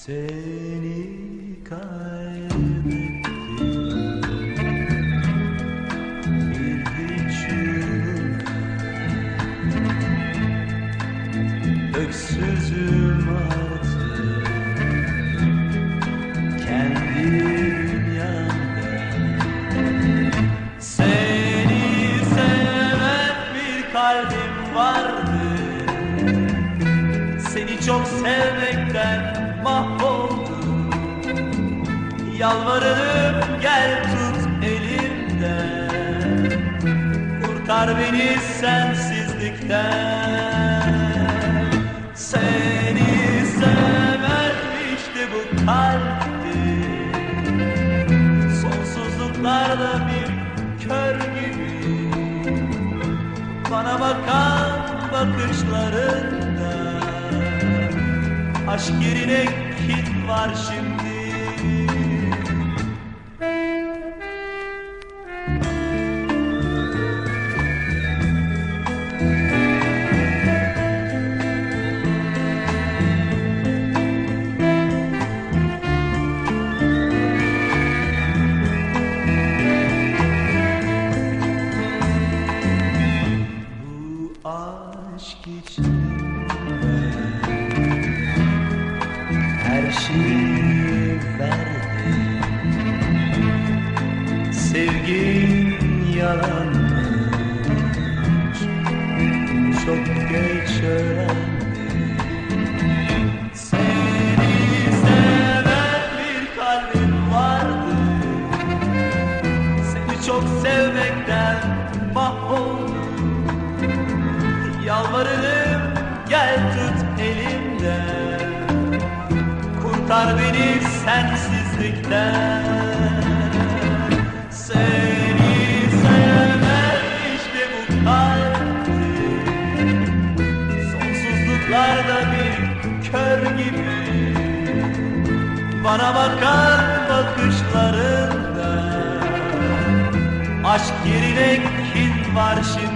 Seni kaybettim, bir hiç yok. Öksüzüm artık kendi dünyamda. Seni seven bir kalbim vardı, seni çok sevmekten mahvoldum. Yalvarırım gel tut elimden, kurtar beni sensizlikten. Seni seven işte bu kalpti, sonsuzluklarda bir kör gibi. Bana bakan bakışlarında aşk yerine kin var şimdi. Bu aşk içinde her şeyi verdim. Sevgin yalanmış, çok geç öğrendim. Seni seven bir kalbim vardı, seni çok sevmekten mahvoldum. Yalvarırım gel tut elimden, kurtar beni sensizlikten. Seni seven işte bu kalpti, sonsuzluklarda bir kör gibi. Bana bakan bakışlarında aşk yerine kin var şimdi.